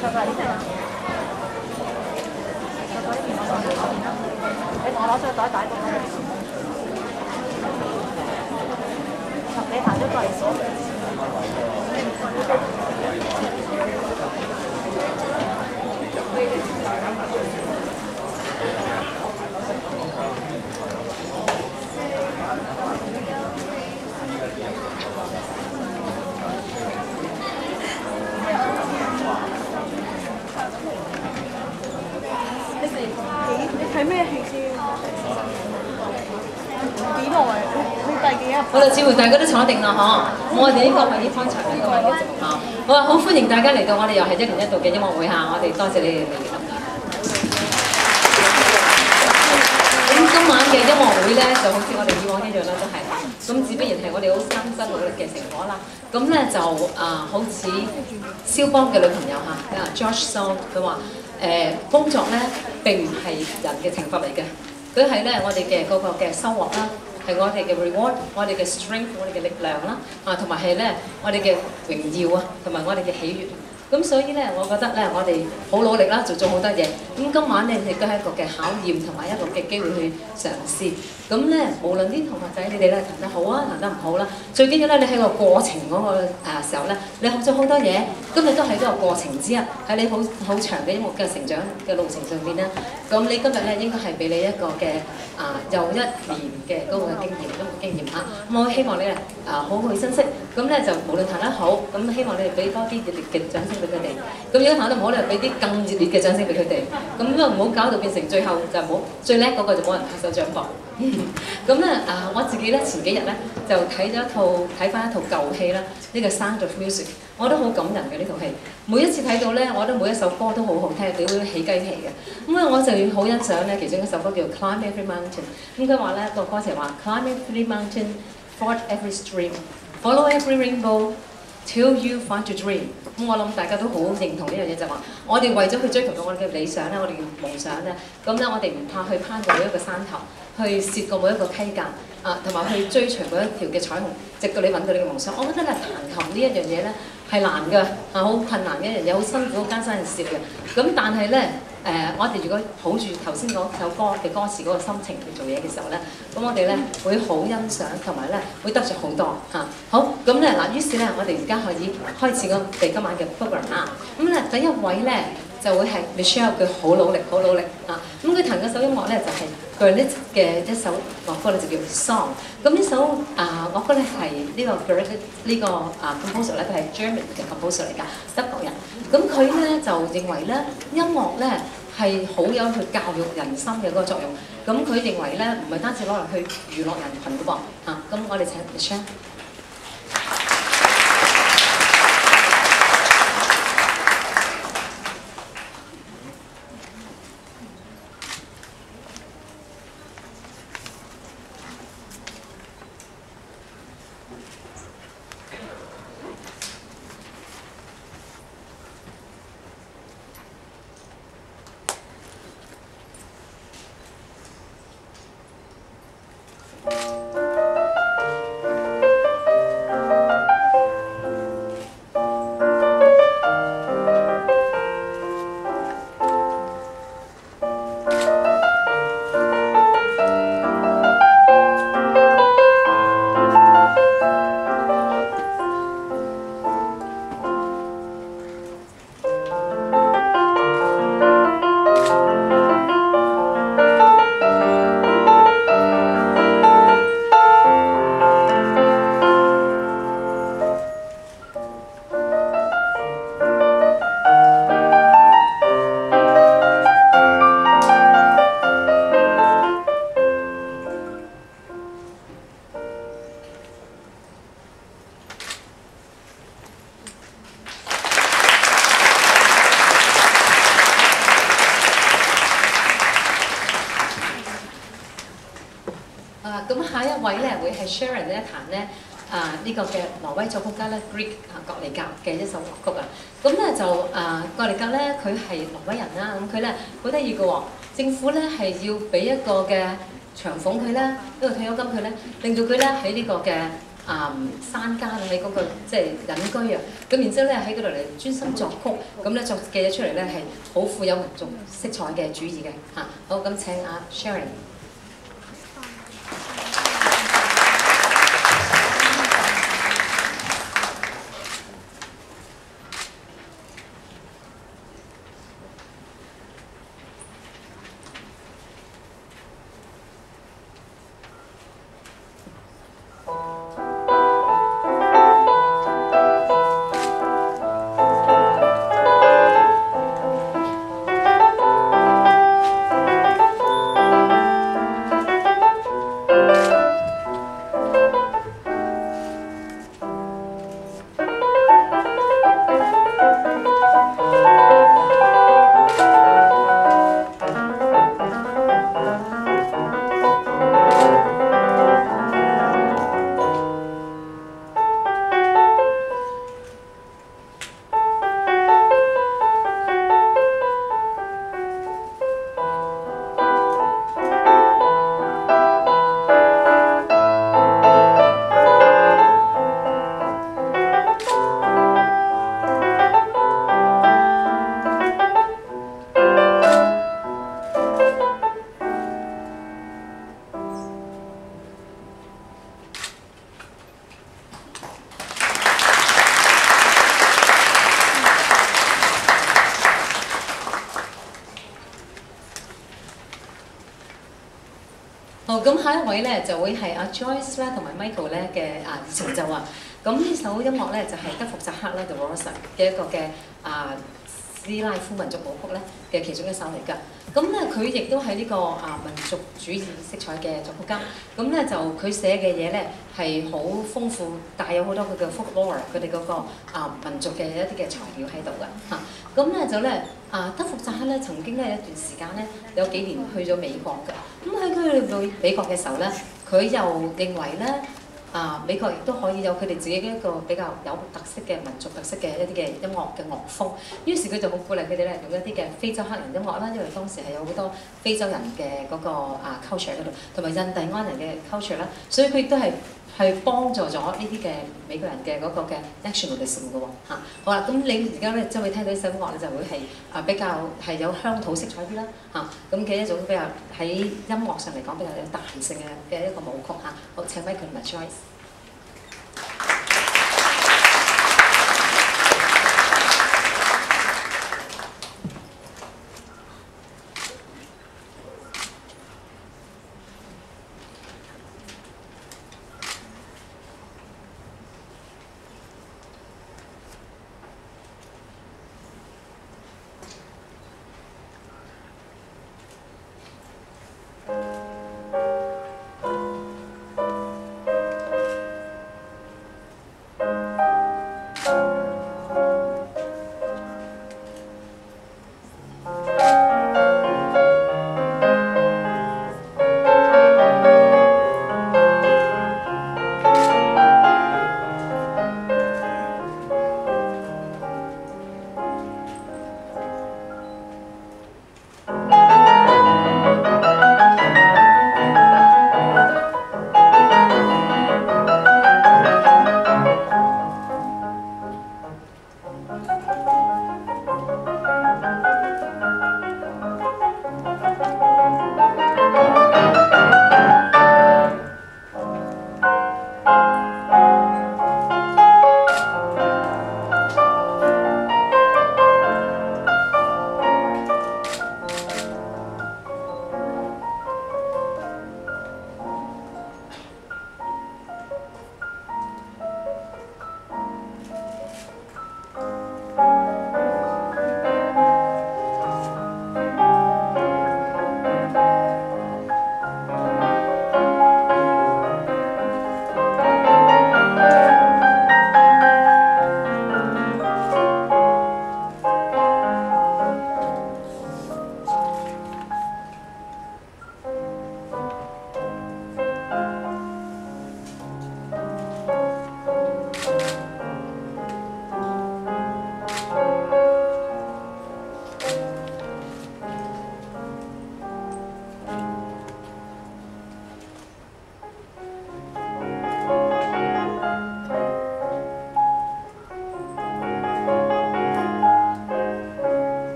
再過嚟呢邊啊！再過呢邊，我過呢邊啦。你同我攞咗個袋帶過嚟。你行咗過嚟先。你睇咩戲先？幾耐？你第幾日？ 好啦，似乎大家都坐定啦，嗬。我哋呢個係呢方場嘅位嘅啫，嚇。好啊，好歡迎大家嚟到我哋又係一年一度嘅音樂會嚇，我哋多謝你哋嚟。咁今晚嘅音樂會咧，就好似我哋以往一樣啦，都係。咁自不然係我哋好辛辛努力嘅成果啦。咁咧就好似肖邦嘅女朋友嚇，George Song 佢話工作咧並唔係人嘅懲罰嚟嘅，佢係咧我哋嘅嗰個嘅收穫啦。係我哋嘅 reward， 我哋嘅 strength， 我哋嘅力量啦，同埋係咧我哋嘅榮耀啊，同埋我哋嘅喜悅。咁所以咧，我覺得咧，我哋好努力啦，做咗好多嘢。咁今晚咧，亦都係一個嘅考驗同埋一個嘅機會去嘗試。咁咧，無論啲同學仔你哋咧彈得好啊，彈得唔好啦，最緊要咧，你喺個過程嗰個時候咧，你學咗好多嘢。今日都係一個過程之一，喺你好長嘅音樂嘅成長嘅路程上邊咧。咁你今日咧應該係俾你一個嘅又一年嘅嗰個經驗啊。咁我希望你咧好好去珍惜。咁咧就無論彈得好，咁希望你哋俾多啲熱烈嘅掌聲俾佢哋。咁如果彈得唔好咧，俾啲更熱烈嘅掌聲俾佢哋。咁因為唔好搞到變成最後就冇最叻嗰個就冇人拍手掌膊。咁咧我自己咧前幾日咧就睇翻一套舊戲啦，呢個《Sound of Music》，我都好感人嘅呢套戲。每一次睇到咧，我覺得每一首歌都好好聽，你會起雞皮嘅。咁我就好欣賞咧，其中一首歌叫《Climb Every Mountain》。咁佢話咧個歌詞話 ：Climb every mountain, ford every stream, follow every rainbow, till you find your dream。咁我諗大家都好認同呢樣嘢，就係話我哋為咗去追求到我哋嘅理想咧，我哋嘅夢想咧，咁咧我哋唔怕去攀過每一個山頭，去涉過每一個溪澗，同埋去追隨每一條嘅彩虹，直到你揾到你嘅夢想。我覺得咧彈琴呢一樣嘢咧係難㗎，好困難嘅一樣嘢，好辛苦、好艱辛嘅事嘅。咁但係咧我哋如果抱住頭先嗰首歌嘅歌詞嗰個心情去做嘢嘅時候咧，咁我哋咧會好欣賞，同埋咧會得着好多嚇。好，咁咧嗱，於是咧我哋而家可以開始我哋今晚嘅 program 啦。咁咧第一位咧就會係 Michelle， 佢好努力嚇。咁佢彈嗰首音樂咧就係 Gerlit 嘅一首樂歌咧，就叫 Song。咁呢首樂歌咧係呢個 Gerlit 呢個composer 咧，佢係 German 嘅 composer 嚟㗎，德國人。咁佢咧就認為咧音樂咧係好有去教育人心嘅嗰個作用。咁佢認為咧唔係單止攞嚟去娛樂人群㗎噃嚇。咁我哋請 Michelle。咁下一位咧會係 Sharon 咧彈咧呢個嘅挪威作曲家咧 Grieg 葛利格嘅一首樂曲啊。咁咧就葛利格咧佢係挪威人啦，咁佢咧好得意嘅喎，政府咧係要俾一個嘅長俸佢咧，一個退休金佢咧，令到佢咧喺呢個嘅山間喺嗰個即係隱居啊，咁然之後咧喺嗰度嚟專心作曲，咁咧作嘅嘢出嚟咧係好富有民族色彩嘅主義嘅嚇。好，咁請阿 Sharon。好，咁下一位咧就會係阿 Joyce 啦同埋 Michael 咧嘅成就啊。咁呢首音樂咧就係德福扎克咧 The Rosette 嘅一個嘅斯拉夫民族舞曲咧嘅其中一首嚟㗎。咁咧佢亦都係呢個民族主義色彩嘅作曲家。咁咧就佢寫嘅嘢咧係好豐富，帶有好多佢嘅 folklore， 佢哋嗰個民族嘅一啲嘅材料喺度㗎嚇。咁咧就咧德福扎克咧曾經咧一段時間咧有幾年去咗美國㗎。咁喺佢去美國嘅時候咧，佢又認為咧美國亦都可以有佢哋自己嘅一個比較有特色嘅民族特色嘅一啲嘅音樂嘅樂風。於是佢就好鼓勵佢哋咧用一啲嘅非洲黑人音樂啦，因為當時係有好多非洲人嘅嗰個culture 嗰度，同埋印第安人嘅 culture 啦，所以佢亦都係幫助咗呢啲嘅美國人嘅嗰個嘅 nationalism 嘅喎嚇。好啦，咁你而家咧就會聽到呢首音樂咧就會係比較係有鄉土色彩啲啦嚇，咁嘅一種比較喺音樂上嚟講比較有彈性嘅一個舞曲嚇。好，請 Michael 同埋 Joyce。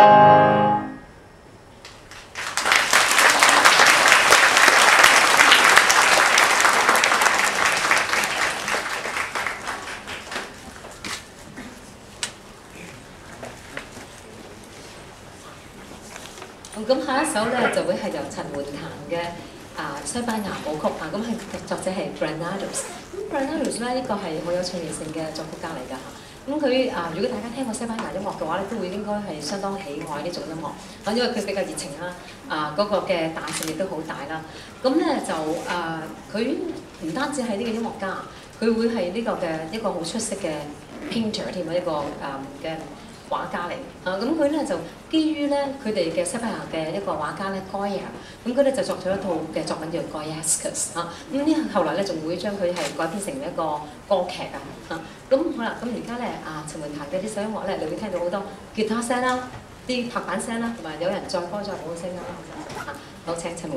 咁下一首咧就會係由陳媛彈嘅西班牙舞曲咁係作者係 Granados。咁 Granados 咧呢個係好有創意性嘅作曲家嚟㗎嚇。咁佢如果大家聽過西班牙音樂嘅話咧，都會應該係相當喜愛呢種音樂。因為佢比較熱情啦，嗰個嘅彈性亦都好大啦。咁咧就佢唔單止係呢個音樂家，佢會係呢個嘅一個好出色嘅 painter 添啊，一個嘅畫家嚟。咁佢咧就基於咧佢哋嘅西班牙嘅一個畫家咧 Goya， 咁佢咧就作咗一套嘅作品叫 Goyescas 咁呢後來咧仲會將佢係改編成一個歌劇咁好啦，咁而家咧陳媛彈嘅呢首音樂咧，你會聽到好多吉他聲啦、啲拍板聲啦，同埋有人載歌載舞嘅聲啦好，請陳媛。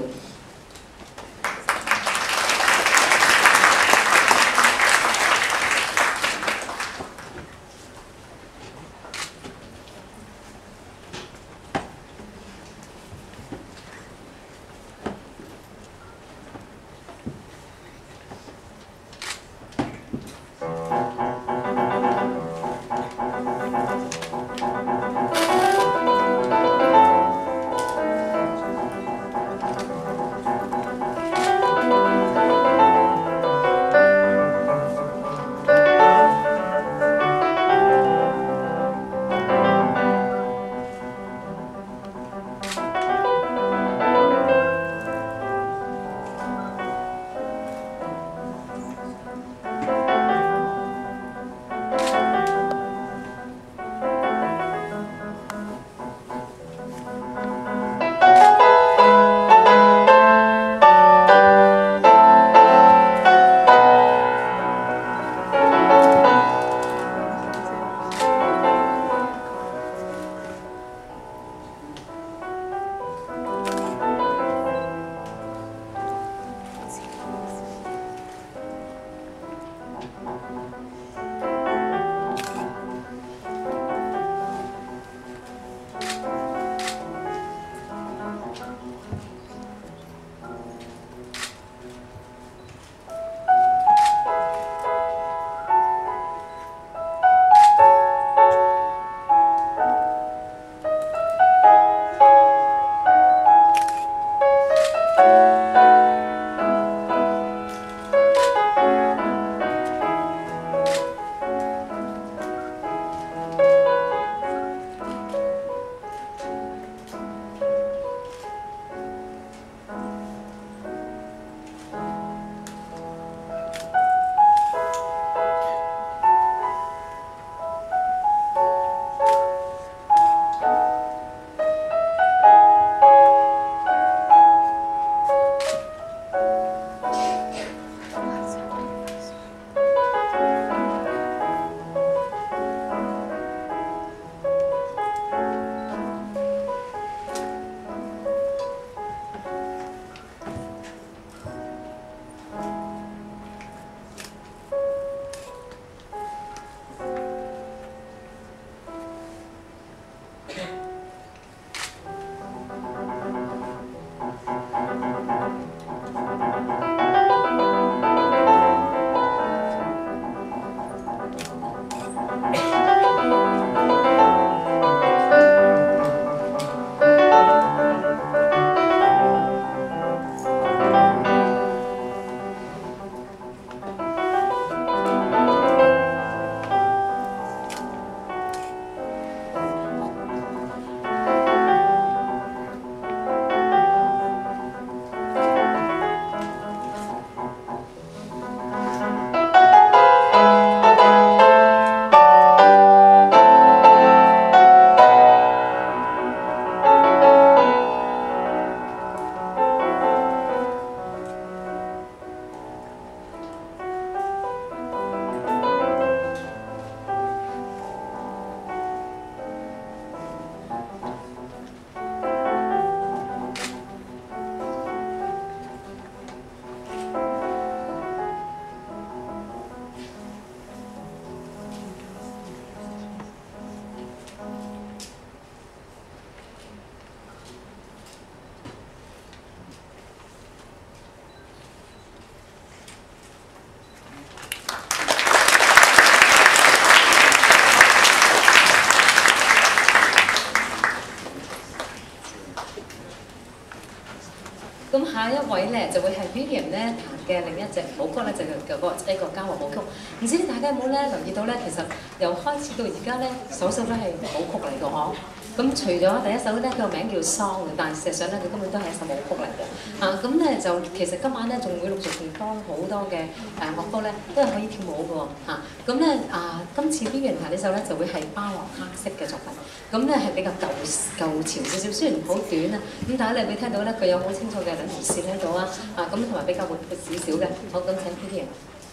咁下一位咧就會係 Vivian 咧彈嘅另一隻舞曲咧，就叫個一個交和舞曲。唔知大家有冇咧留意到咧？其實由開始到而家咧，首都係舞曲嚟嘅嗬。咁除咗第一首咧，佢個名叫 Song 嘅，但係事實上咧，佢根本都係一首舞曲嚟嘅。咁咧就其實今晚咧仲會陸續仲多好多嘅樂曲咧，都係可以跳舞嘅喎。咁咧今次 Vivian 彈呢首咧就會係巴洛克式嘅作品。咁咧係比較舊潮少少，雖然好短啊，咁但係你會聽到咧佢有好清楚嘅兩條線喺度啊，咁同埋比較活潑少少嘅。好，咁請 Vivian。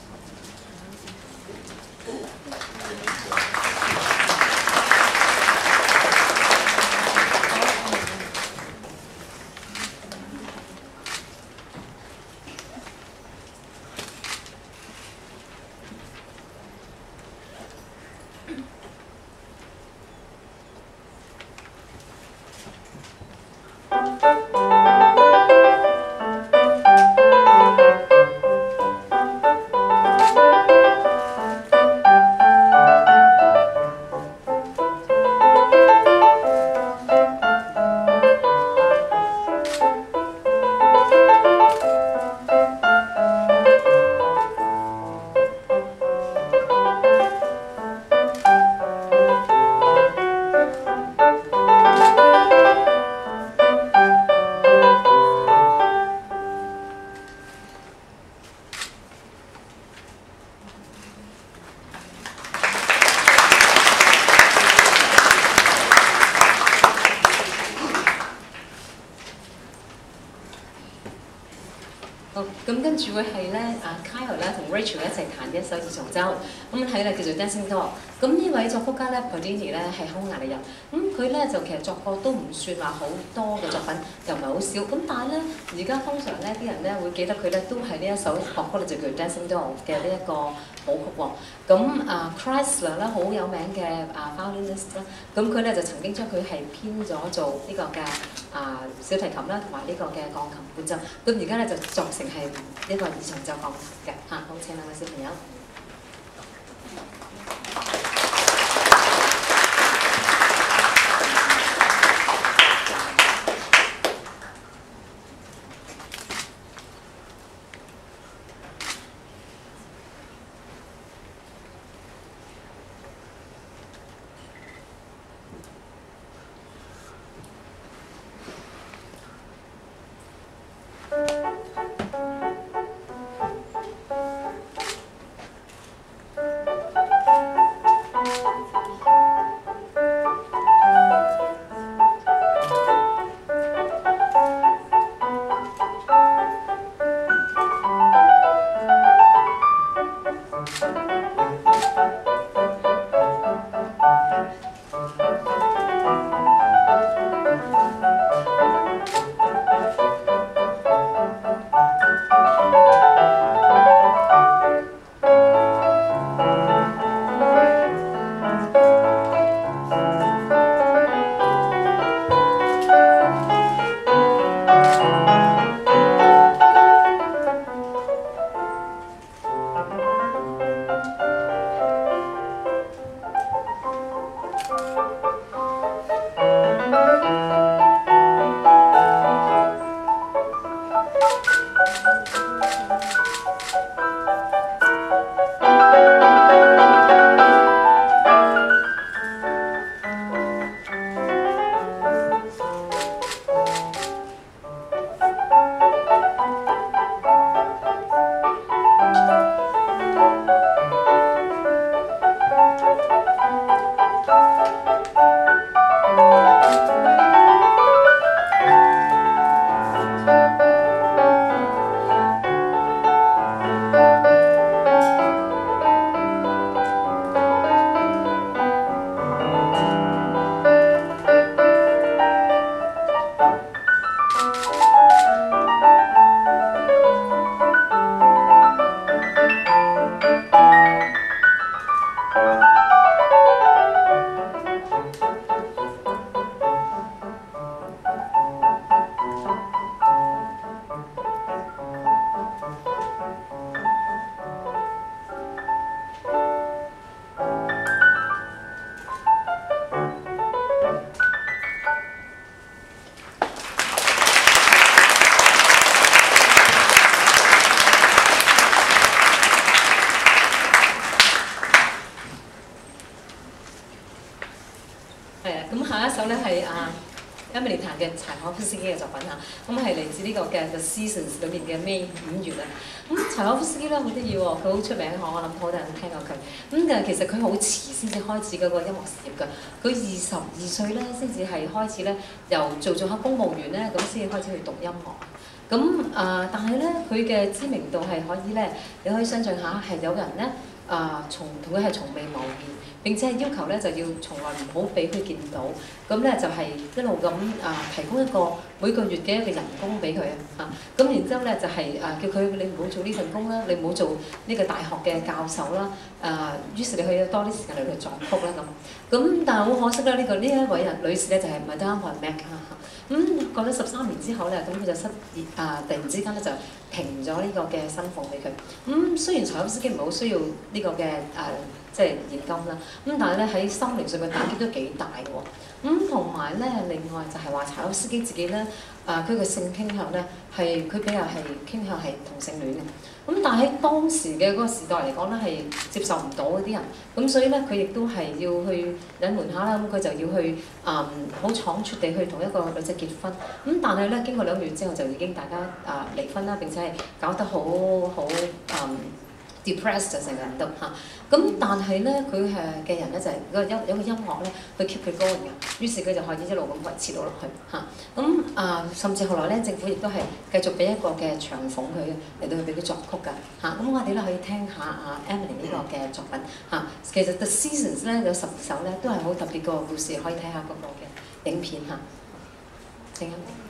咁跟住會係咧Kyle 咧同 Rachel 一齊彈一首二重奏，咁睇咧叫做 Dancing Dog。咁呢位作曲家咧 Pardini 咧係匈牙利人，咁佢咧就其實作過都唔算話好多嘅作品，又唔係好少。咁但係咧而家通常咧啲人咧會記得佢咧都係呢一首樂曲咧就叫 Dancing Dog 嘅呢一個舞曲喎。咁Chrysler 咧好有名嘅violinist 啦，咁佢咧就曾經將佢係編咗做呢個嘅小提琴啦，同埋呢個嘅鋼琴伴奏。咁而家咧就作成係一個二重奏鋼琴嘅好，請兩位小朋友。 係啊，咁下一首咧係Emily 彈嘅柴可夫斯基嘅作品嚇，咁係嚟自呢個嘅 The Seasons 裏面嘅May 5月啊。咁柴可夫斯基咧好得意喎，佢好出名，我諗好多人都聽過佢。咁但係其實佢好遲先至開始嗰個音樂事業㗎。佢22歲咧先至係開始咧，由做下公務員咧，咁先至開始去讀音樂。咁但係咧佢嘅知名度係可以咧，你可以想象下係有人咧同佢係從未謀面。並且係要求咧就要從來唔好俾佢見到，咁咧就係一路咁提供一個每個月嘅一個人工俾佢咁然之後咧就係叫佢你唔好做呢份工啦，你唔好做呢個大學嘅教授啦，於是你可以多啲時間嚟去作曲啦咁但係好可惜啦，呢一位女士咧就係Madame Mac過咗13年之後咧，咁佢就突然之間咧就停咗呢個嘅薪俸俾佢。雖然柴可夫斯基唔係好需要呢個嘅即係現金啦，但係咧喺心靈上嘅打擊都幾大喎。同埋咧，另外就係話柴可夫斯基自己咧，佢嘅性傾向咧係佢比較係傾向係同性戀嘅。但係喺當時嘅嗰個時代嚟講咧，係接受唔到嗰啲人，咁所以咧佢亦都係要去隱瞞下啦，咁佢就要去好倉促地去同一個女仔結婚。但係咧經過2個月之後就已經大家離婚啦，並且係搞得好 depressed 就成個人都但係咧佢嘅人咧就係有個音樂咧去 keep 佢 going 嘅，於是佢就可以一路咁維持到落去甚至後來咧政府亦都係繼續俾一個嘅長俸佢嚟到去俾佢作曲㗎咁我哋咧可以聽下Emily 呢個嘅作品其實 The Seasons 咧有12首咧都係好特別個故事，可以睇下嗰個嘅影片請Emily。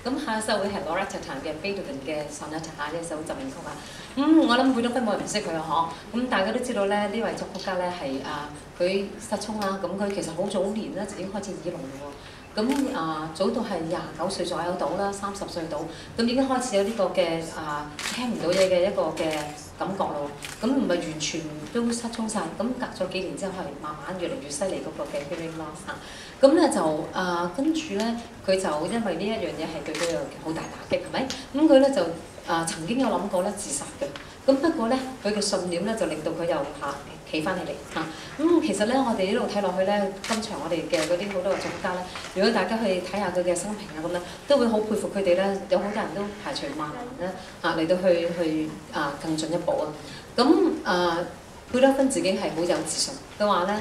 咁下一首會係 Recital 嘅 Beethoven 嘅 Sonata 呢一首奏鳴曲啊。我諗貝多芬冇人唔識佢啊，嗬。咁大家都知道咧，呢位作曲家咧係佢失聰啦，咁佢其實好早年咧就已經開始耳聾喎。咁早到係29歲左右到啦，30歲到，咁已經開始有呢個嘅聽唔到嘢嘅一個嘅感覺咯。咁唔係完全都失聰晒，咁隔咗幾年之後係慢慢越嚟越犀利嗰個嘅 hearing loss 啊。咁咧就跟住咧，佢就因為呢一樣嘢係對佢有好大打擊，係咪？咁佢咧就曾經有諗過咧自殺嘅。咁不過咧，佢嘅信念咧就令到佢又企翻起嚟嚇。其實咧，我哋呢度睇落去咧，今場我哋嘅嗰啲好多嘅作曲家咧，如果大家去睇下佢嘅生平啊咁咧，都會好佩服佢哋咧。有好多人都排除萬難咧嚟到去更進一步啊。咁貝多芬自己係好有自信，佢話咧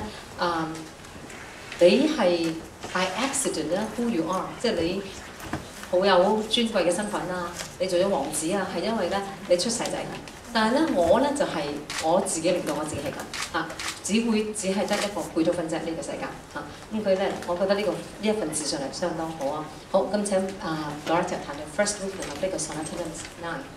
你係 by accident 咧 who you are， 即係你好有尊貴嘅身份啊，你做咗王子啊，係因為咧你出世就係咁。但係咧，我咧就係我自己令到我自己係咁只係得一個貝多芬啫呢個世界嚇。咁佢咧，我覺得呢一份自信係相當好啊。好，咁請Loretta 彈嘅 First Movement of 呢個 Sonata No. 9。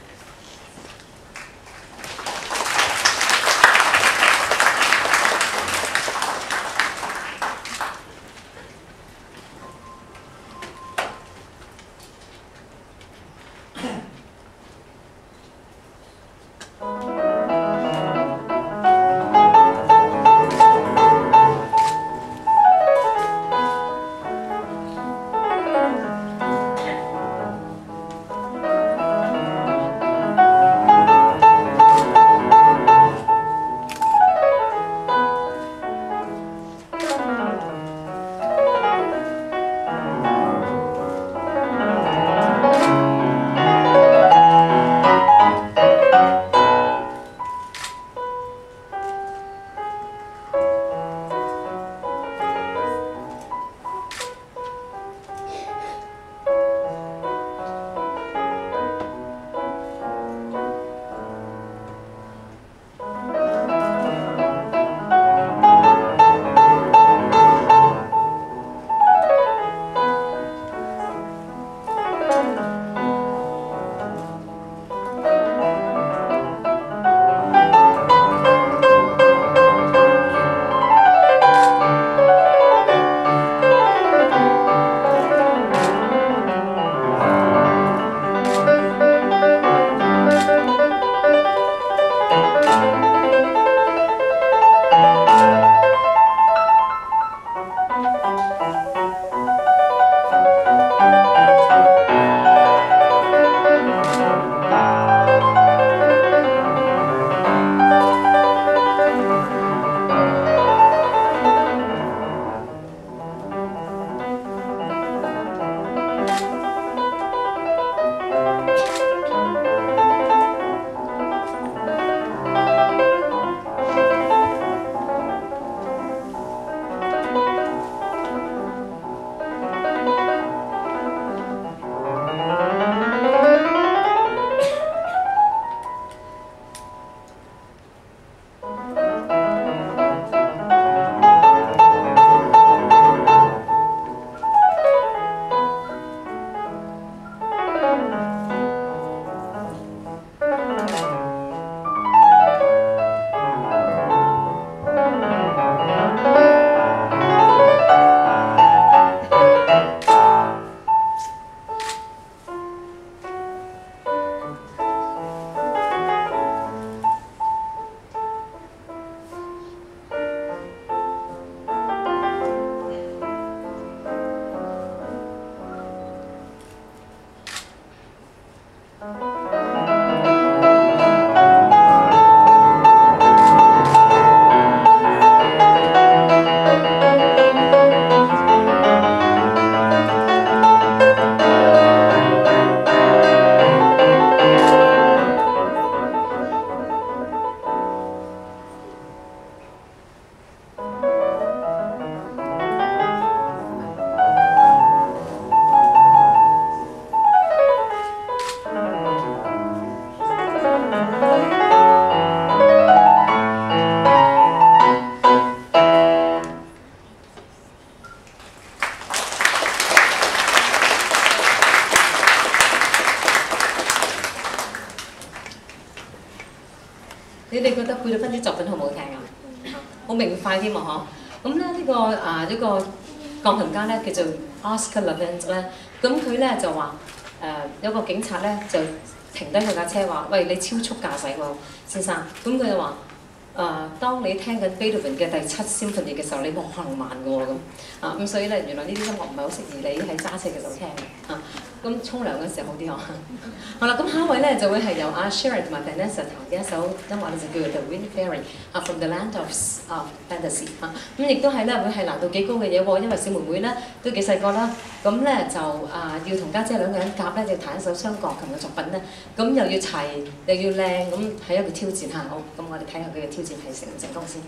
啲作品好唔好聽啊？好明快添啊！嗬。咁咧呢個鋼琴家咧叫做 Oscar Levant 咧，咁佢咧就話有個警察咧就停低佢架車話：喂，你超速駕駛喎，先生。咁佢就話：當你聽緊 Beethoven 嘅第7 Symphony 嘅時候，你冇可能慢嘅喎咁。咁所以咧，原來呢啲音樂唔係好適宜你喺揸車嘅時候聽嘅。咁沖涼嘅時候好啲呵。好啦，咁下一位咧就會係由阿 Sharon 同埋 Vanessa 彈嘅一首音樂咧就叫做 The Wind Fairy From the Land of Fantasy 咁亦都係咧會係難度幾高嘅嘢喎，因為小妹妹咧都幾細個啦，咁咧就要同家姐兩個人夾咧，就彈一首雙鋼琴嘅作品咧，咁又要齊又要靚，咁係一個挑戰嚇。好，咁我哋睇下佢嘅挑戰係成唔成功先。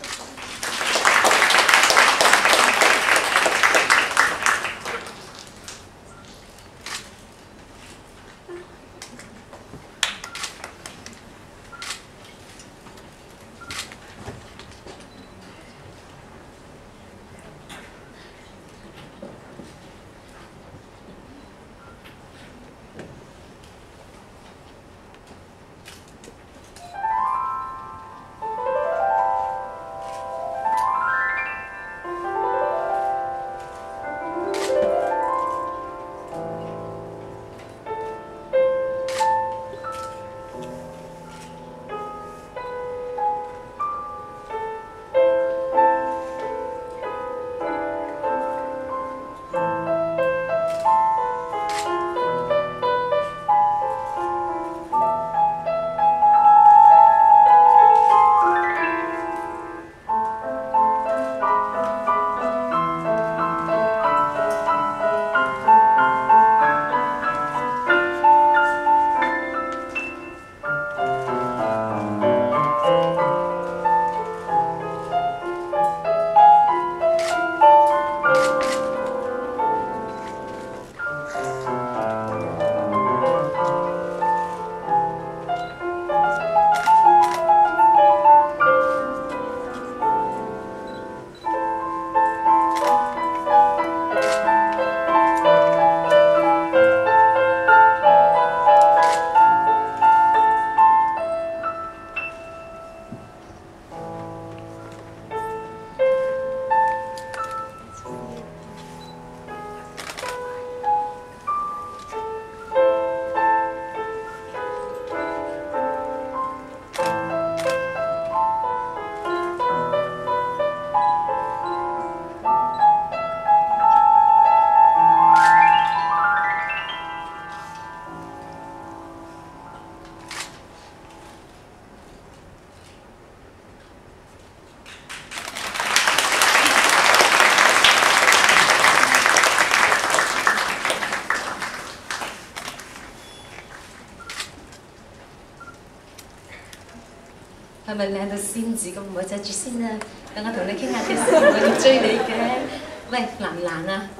係咪靚到仙子咁？唔好阻住先啊！等我同你傾下啲事，我要追你嘅。喂，難唔難啊？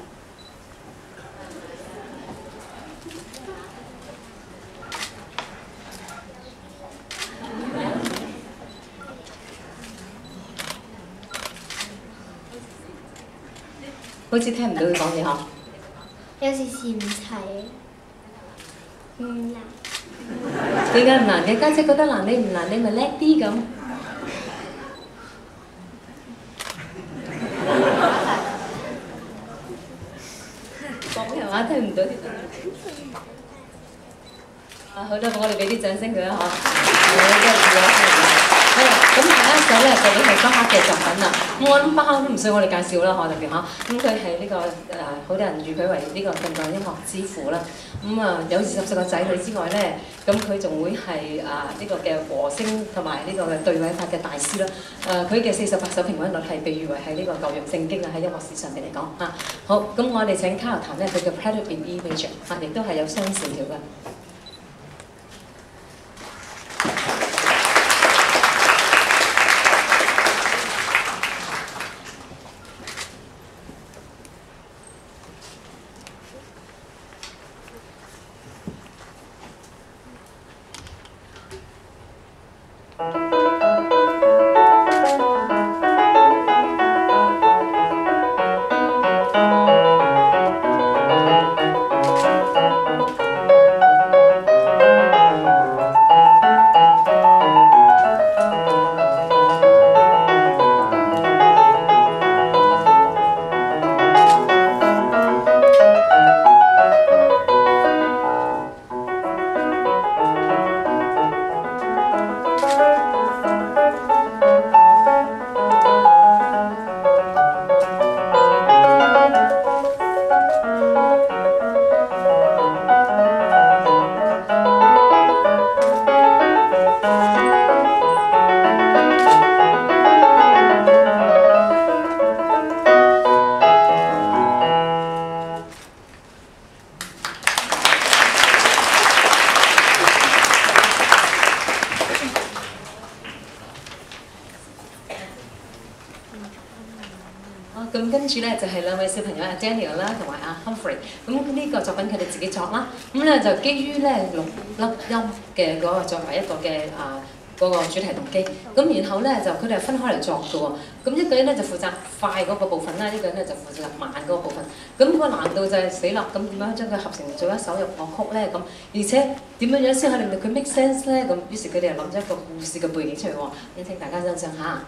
好似聽唔到佢講嘢嗬。 有時試唔齊，唔難。 點解唔難嘅？家姐覺得難，你唔難，你咪叻啲咁。講人話聽唔到啲。好啦，我哋俾啲掌聲佢啊！嗬。好啦，咁下一首咧就係巴赫嘅作品啦。咁我諗巴赫都唔需要我哋介紹啦，特別嚇。咁佢係呢個好多人譽佢為呢個近代音樂之父啦。有20個仔女之外咧，咁佢仲會係呢個嘅和聲同埋呢個嘅對位法嘅大師啦。佢嘅48首評分率係被譽為係呢個舊約聖經喺音樂史上面嚟講嚇。好，咁我哋請卡樂彈咧佢嘅 Prelude in E major 亦都係有雙線條嘅。 咁跟住咧就係兩位小朋友阿 Daniel 啦同埋阿 Humphrey，咁呢個作品佢哋自己作啦，咁咧就基於咧6粒音嘅嗰個作為一個嘅嗰個主題動機，咁然後咧就佢哋係分開嚟作嘅喎，咁一個人咧就負責快嗰個部分啦，一個人咧就負責慢嗰個部分，咁個難度就係死啦，咁點樣將佢合成做一首樂曲咧？咁而且點樣先可以令到佢 make sense 咧？咁於是佢哋又諗咗一個故事嘅背景出嚟喎，請請大家欣賞下。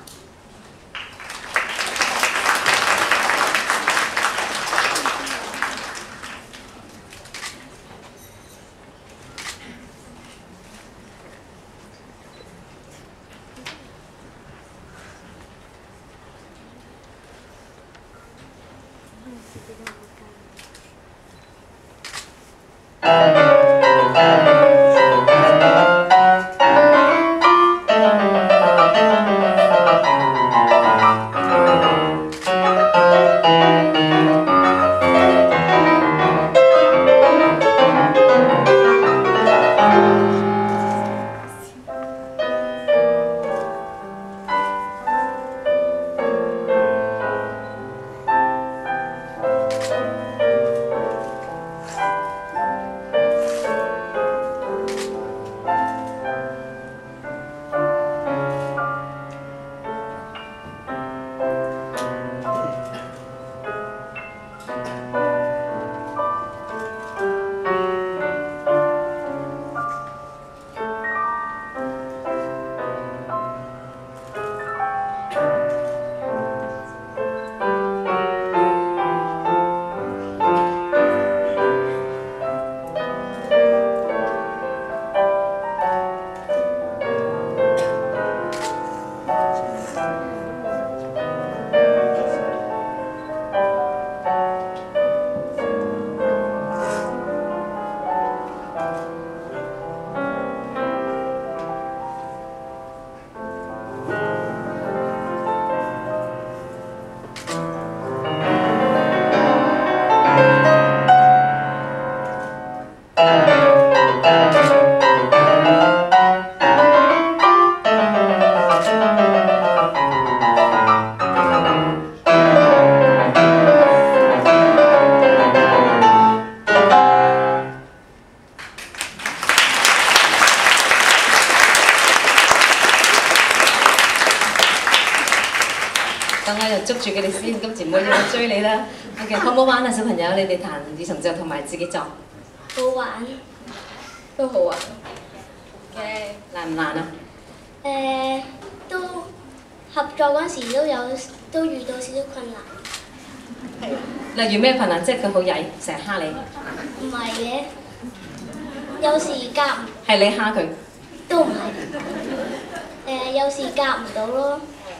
等我就捉住佢哋先，今次唔會要追你啦。OK， 好唔好玩啊，小朋友？你哋彈二重奏同埋自己作， 好玩， 都好玩。嘅難唔難啊？ 都合作嗰時都遇到少少困難。 係。例如咩困難？即係佢好曳，成日蝦你。 唔係嘅，有時夾唔係你蝦佢。 都唔係。有時夾唔到咯。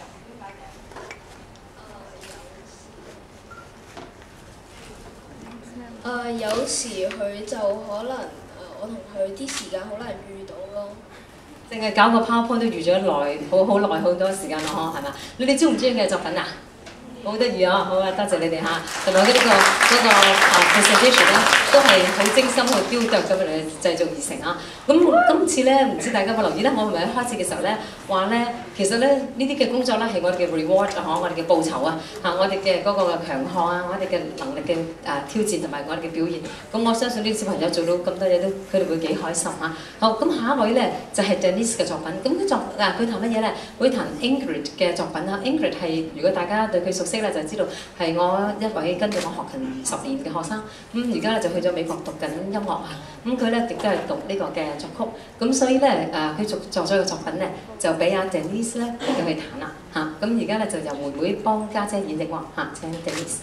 有時佢就可能我同佢啲時間好難遇到咯。 淨係搞個 PowerPoint 都預咗耐，好耐好多時間咯，係嘛？你哋中唔中意佢嘅作品啊？好得意啊！好啊，多謝你哋嚇，同埋嗰個presentation 咧，都係好精心去雕琢咁嚟製造而成啊！咁今次咧，唔知大家有冇留意咧？我唔係喺開始嘅時候咧話咧，其實咧呢啲嘅工作咧係我哋嘅 reward 啊，我哋嘅報酬啊，我哋嘅嗰個強項啊，我哋嘅能力嘅挑戰同埋我哋嘅表現。咁我相信呢啲小朋友做到咁多嘢都，佢哋會幾開心嚇。好，咁下一位咧就係 Denise 嘅作品。咁佢彈乜嘢咧？會彈 Ingrid 嘅作品啦。Ingrid 係如果大家對佢熟悉咧，就知道係我一位跟住我學琴10年嘅學生。咁而家咧就去咗美國讀緊音樂啊。咁佢咧亦都係讀呢個嘅作曲。咁所以咧佢作咗個作品咧，就俾阿 Denise 咧佢去彈啦嚇。咁而家咧就由妹妹幫家姐演繹喎嚇。請 Denise。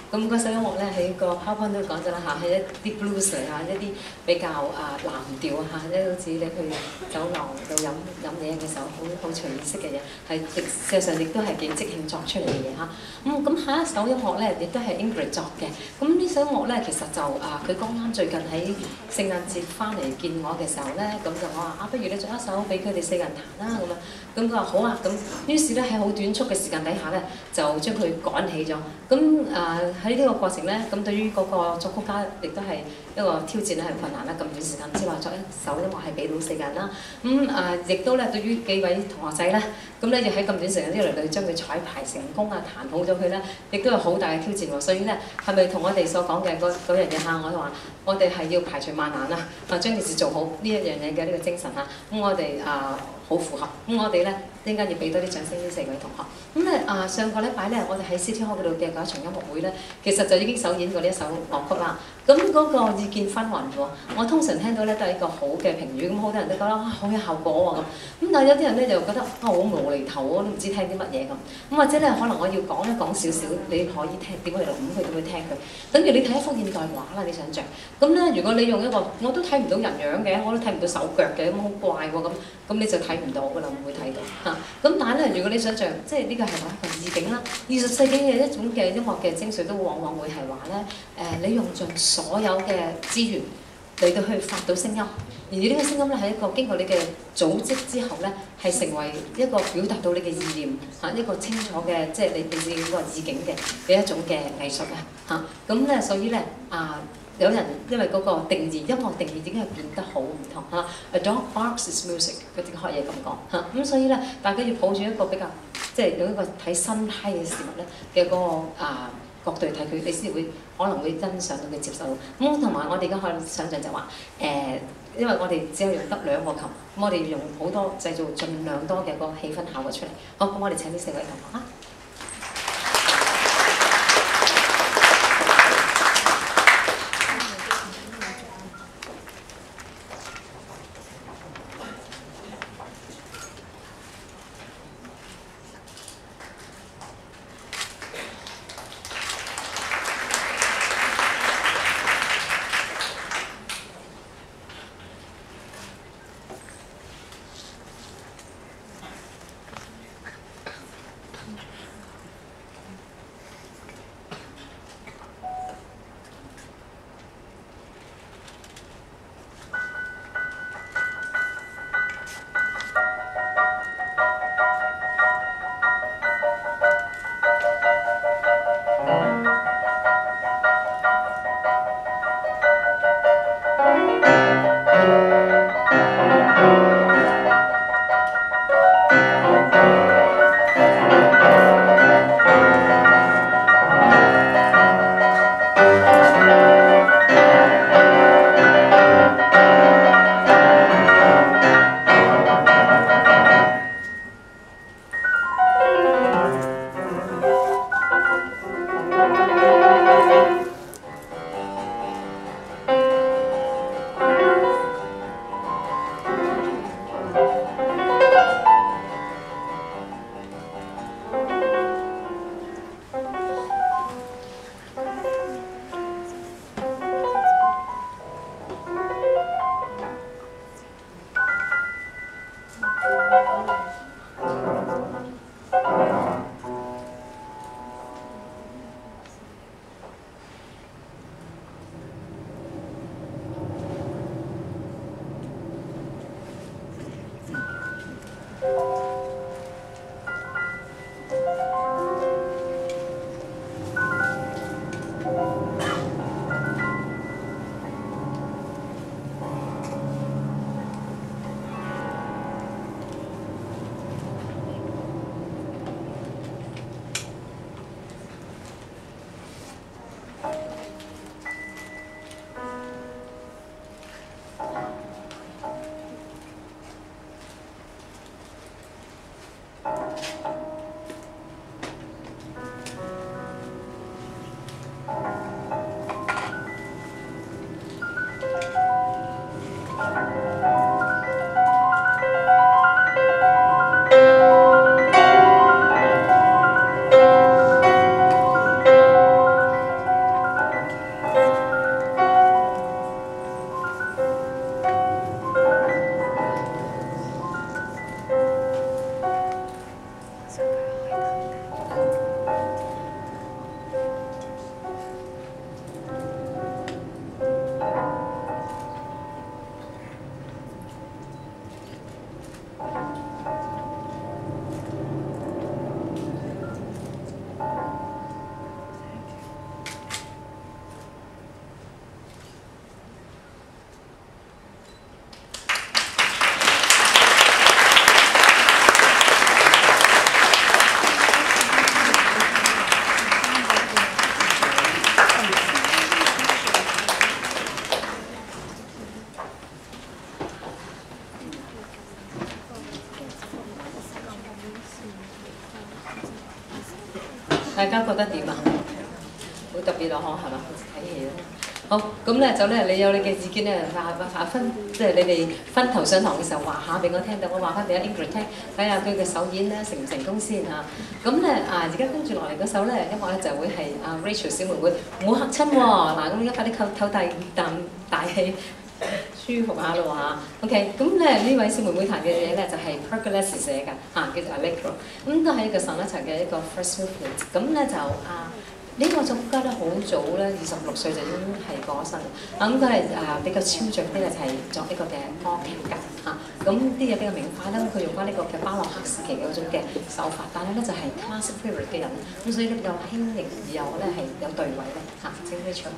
咁嗰首音樂咧喺個 PowerPoint 都講咗啦嚇，係一啲 blues 嚟嚇，一啲比較藍調嚇，即係好似你去酒廊度飲嘢嘅時候，好隨意式嘅嘢，係事實上亦都係幾即興作出嚟嘅嘢嚇。咁下一首音樂咧，亦都係 Ingrid 作嘅。咁呢首音樂咧，其實就佢剛啱最近喺聖誕節翻嚟見我嘅時候咧，咁就我話不如你作一首俾佢哋4個人彈啦咁樣。咁佢話好啊，咁於是咧喺好短促嘅時間底下咧，就將佢趕起咗。咁喺呢個過程咧，咁對於嗰個作曲家亦都係一個挑戰咧，係困難啦。咁短時間之內作一首音樂係俾到4個人啦。亦都咧對於幾位同學仔咧，咁咧要喺咁短時間之內將佢彩排成功啊，彈好咗佢咧，亦都有好大嘅挑戰喎。所以咧，係咪同我哋所講嘅嗰樣嘢嚇？我話我哋係要排除萬難啊，將件事做好呢一樣嘢嘅呢個精神嚇。咁我哋好符合。咁我哋咧陣間要俾多啲掌聲呢4位同學。咁咧上個禮拜咧，我哋喺 City Hall 嗰度嘅嗰一場音樂會咧，其實就已經首演過呢一首樂曲啦。咁嗰個意見紛紜喎，我通常聽到咧都係一個好嘅評語，咁好多人都覺得好有效果喎咁。咁但係有啲人咧就覺得好無厘頭，我都唔知聽啲乜嘢咁。咁或者咧可能我要講一講少少，你可以聽點去諗佢，點去聽佢。等於你睇一幅現代畫啦，你想像。咁咧如果你用一個我都睇唔到人樣嘅，我都睇唔到手腳嘅，咁好怪喎咁你就睇唔到㗎啦，唔會睇到嚇。咁但係咧，如果你想像，即係呢個係話一個意境啦。20世紀嘅一種嘅音樂嘅精髓，都往往會係話咧，你用盡所有嘅資源嚟到去發到聲音，而呢個聲音咧係一個經過你嘅組織之後咧，係成為一個表達到你嘅意念嚇，一個清楚嘅即係你自己嗰個意境嘅一種嘅藝術啊嚇。咁咧，所以咧有人因為嗰個定義，音樂定義已經係變得好唔同嚇。A dog barks is music，佢哋可以咁講嚇。咁所以咧，大家要抱住一個比較即係用一個睇新派嘅事物咧嘅嗰個角度嚟睇佢，你先會可能會欣賞到佢接受到。咁同埋我哋而家可以想像就話因為我哋只有用得2個琴，咁我哋要用好多製造盡量多嘅嗰個氣氛效果出嚟。好，咁我哋請呢4位同學啊。 好特別咯，嗬，係嘛？好似睇戲咯。好，咁咧就咧，你有你嘅意見咧，分，即係你哋分頭上堂嘅時候話下俾我聽，等我話翻俾阿 Ingrid 聽，睇下佢嘅首演咧成唔成功先嚇。咁咧而家跟住落嚟嗰首咧音樂咧就會係阿 Rachel 小妹妹，唔好嚇親喎。嗱，咁而家快啲唞大氣。舒服下咯嚇 ，OK， 咁咧呢位小妹妹彈嘅嘢咧就係 Pergolesi 寫嘅嚇，叫做 Allegro， 咁都係一個上一層嘅一個 first movement， 咁咧就呢個作曲家咧好早咧26歲就已經係過咗身，咁佢係比較超著啲咧就係作呢個嘅歌劇㗎嚇，咁啲嘢比較明快啦，佢用翻呢個嘅巴洛克時期嗰種嘅手法，但係咧就係 classic period 嘅人，咁所以咧比較輕盈而又咧係有對位咧嚇，請佢唱。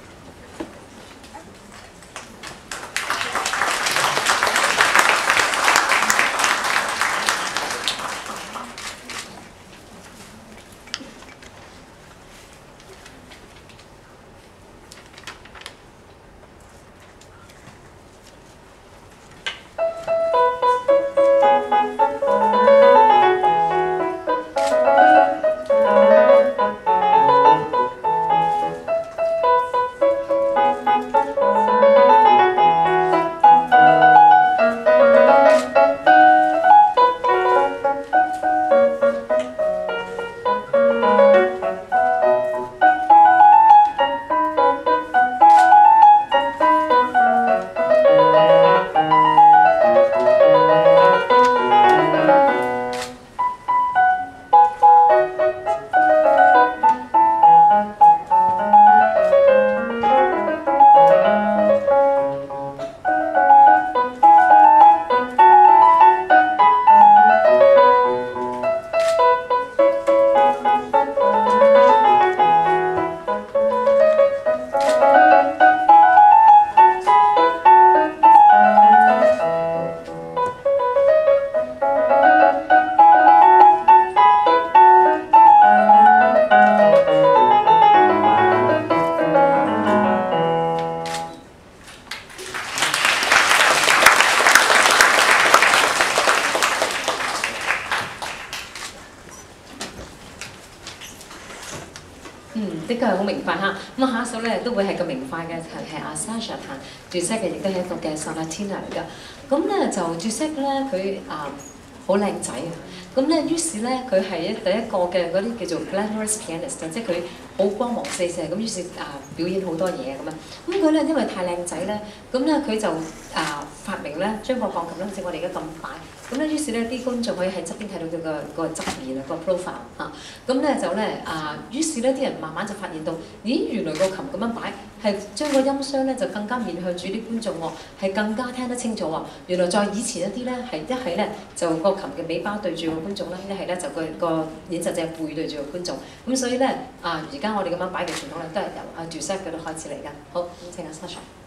的確係好明快嚇。咁下一首咧都會係個明快嘅，係阿 Sasha 彈 Duet 嘅，亦都係一個嘅 Sonatina 嚟㗎。咁咧就 Duet 咧佢好靚仔啊！咁咧於是咧佢係第一個嘅嗰啲叫做 glamorous pianist， 即係佢好光芒四射咁，於是表演好多嘢咁樣。咁佢咧因為太靚仔咧，咁咧佢就發明咧將個鋼琴咧好似我哋而家咁擺。咁咧於是咧啲觀眾可以喺側邊睇到佢個側面啊個 profile 嚇。咁咧就咧於是咧啲人慢慢就發現到，咦原來個琴咁樣擺係將個音箱咧就更加面向住啲觀眾喎，係更加聽得清楚喎。原來在以前一啲咧係一係咧就個琴嘅尾巴對住個觀眾啦，一係咧就個演奏者背對住個觀眾。咁所以咧而家我哋咁樣擺嘅傳統咧都係由Duet嗰度開始嚟㗎。好，咁請阿 Sasha。